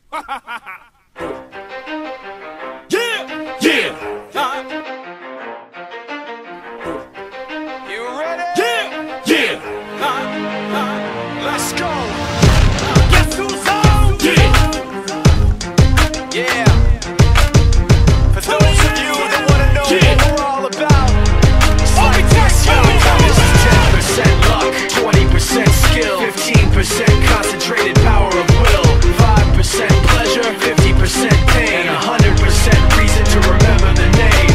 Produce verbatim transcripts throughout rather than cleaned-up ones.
Yeah, yeah. Uh, you ready? Yeah, yeah. Uh, uh, let's go. Uh, guess who's on? Yeah, yeah. For those of you that wanna know yeah. what we're all about, it's like this, yo. This is ten percent luck, twenty percent skill, fifteen percent concentrated power of will, five percent pleasure, fifty percent pain, and one hundred percent reason to remember the name.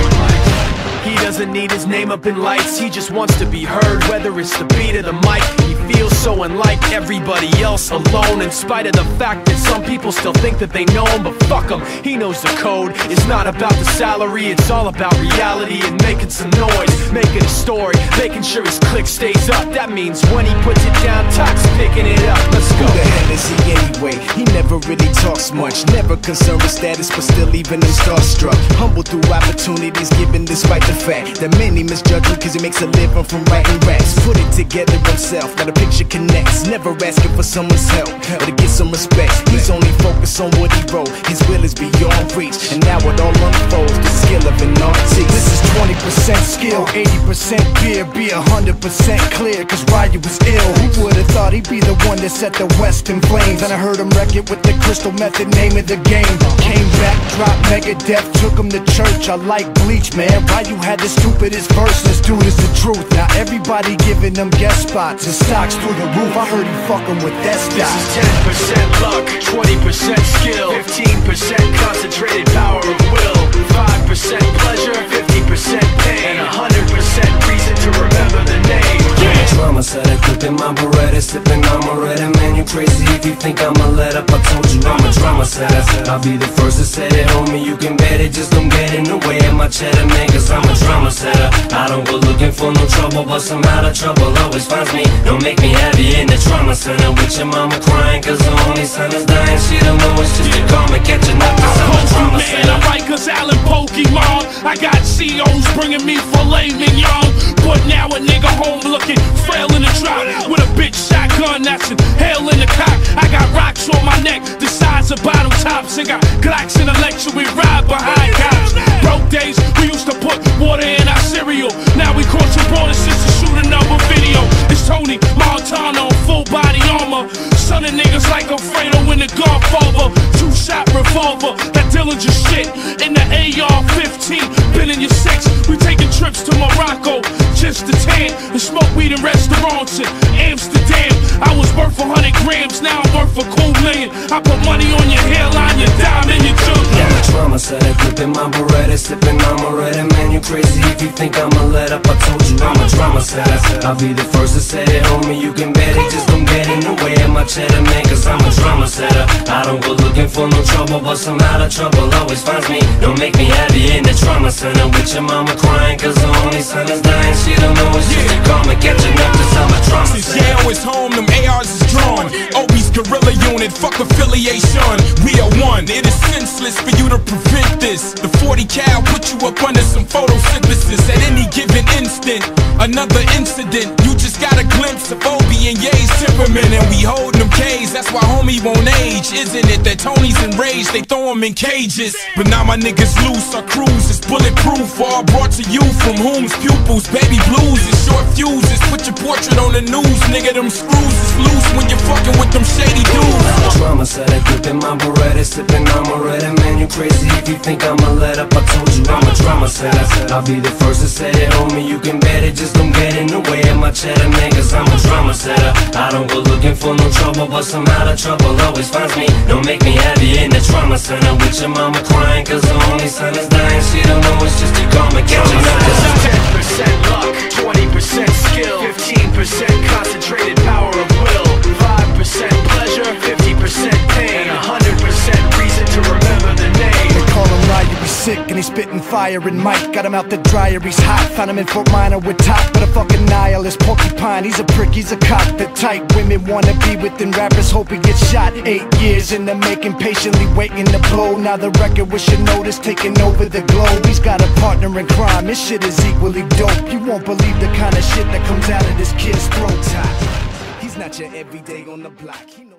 He doesn't need his name up in lights, he just wants to be heard, whether it's the beat or the mic. He feels so unlike everybody else, alone, in spite of the fact that some people still think that they know him. But fuck him, he knows the code. It's not about the salary, it's all about reality and making some noise, making a story, making sure his click stays up. That means when he puts it down, Toc's picking it up. Let's go. Who the hell is he anyway? He never really talks much, never concerned with status, but still leaving him starstruck. Humble through opportunities given despite the fact that many misjudge him cause he makes a living from writing raps. Put it together himself, now the picture connects, never asking for someone's help or to get some respect. He's only focused on what he wrote, his will is beyond reach, and now it all unfolds, the skill of an artist. This is twenty percent skill, eighty percent fear, be one hundred percent clear, cause Ryu was ill. Who would've thought he'd be the one that set the West in flames? And I heard him wreck it with the crystal method, name of the game. Came back, dropped Megadeth, took him to church. I like Bleach, man, Ryu had the stupidest verse, this dude is the truth. Now everybody giving them guest spots and stocks through the roof. I heard he fucking with that stock. This is ten percent luck, twenty percent skill, fifteen percent concentrated power of will, five percent pleasure, fifty percent pain, and one hundred percent reason to remember the name. Yeah. Drama said I clipping my Beretta, sipping on my Beretta. Man, you crazy if you think I'ma let up. I told you I'm a drama setter. I'll be the first to say it, homie, you can bet it. Just don't get in the way of my cheddar, man, cause I'm a drama setter. I don't go looking for no trouble, but somehow the trouble always finds me. Don't make me happy in the trauma center with your mama crying cause the only son is dying. She don't know it's just a karma catching up cause I'm a drama man, I write cause Alan Pokemon. I got C Os bringing me filet mignon, but now a nigga home looking frail in the drop with a bitch shotgun that's an hail in the cock. I got rocks on my neck the size of bottle tops, and got Glocks in the lecture we ride behind cops. Broke days we used to put water in our cereal, now we crossing borders just to shoot another video. It's Tony Montana on full body armor, son of niggas like Alfredo in the Godfather. Two shot revolver, that Dillinger shit in the A R fifteen, been in your six. We taking trips to Morocco just to tan and smoke weed in restaurants in Amsterdam. I was worth a hundred grams, now I'm worth a cool million. I put money on your hairline, your diamond, your jewelry. I'm a drama setter, clipping my Beretta, sipping on my Beretta. Man, you crazy if you think I'ma let up. I told you I'm a drama setter. I'll be the first to say it, homie, you can bet it. Just don't get in the way of my cheddar, man, cause I'm a drama setter. I don't go looking for no trouble, but somehow the trouble always finds me. Don't make me happy in the trauma center with your mama crying cause the only son is dying. She don't know it's just a karma catching up cause I'm a drama Since setter. jail is home, them A Rs is drawn. Obi's guerrilla unit, fuck affiliation. We are one, it is senseless for you to prevent this. The forty cal put you up under some photosynthesis. At any given instant, another incident. You just got a glimpse of Obi and Ye's temperament, and we holding them K's, that's why homie won't age. Isn't it that Tony's enraged, they throw him in cages. But now my niggas loose, our cruise is bulletproof. All brought to you from whom's pupils. Baby blues and short fuses, put your portrait on the news. Nigga, them screws is loose when you're fucking with them shady dudes. Drama setter, clipping my Beretta, sipping on my Beretta. Man, you crazy if you think I'ma let up. I told you I'm a drama setter. I'll be the first to say it, homie, you can bet it. Just don't get in the way of my cheddar, man, cause I'm a drama setter. I don't go looking for no trouble, but somehow the trouble always finds me. Don't make me happy in the trauma center with your mama crying cause the only son is dying. She don't know it's just a karma catching up. This is ten percent luck, twenty percent skill, fifteen percent concentrated power of will, five percent pleasure, fifty percent pain, and one hundred percent reason to remember the name. They call him Ryu, he's sick and he's spitting fire and Mike. Got him out the dryer, he's hot. Found him in Fort Minor with top, but a fucking nihilist porcupine. He's a prick, he's a cock. The type women wanna be within rappers, hope he gets shot. Eight years in the making, patiently waiting to blow. Now the record with your notice taking over the globe. He's got a partner in crime, his shit is equally dope. You won't believe the kind of shit that comes out of this kid's throat. He's not your everyday on the block. He knows